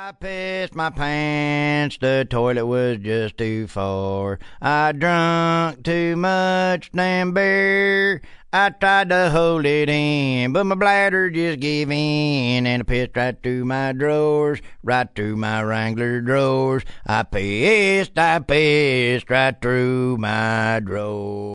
I pissed my pants, the toilet was just too far. I drunk too much damn beer. I tried to hold it in, but my bladder just gave in, and I pissed right through my drawers, right through my Wrangler drawers. I pissed right through my drawers.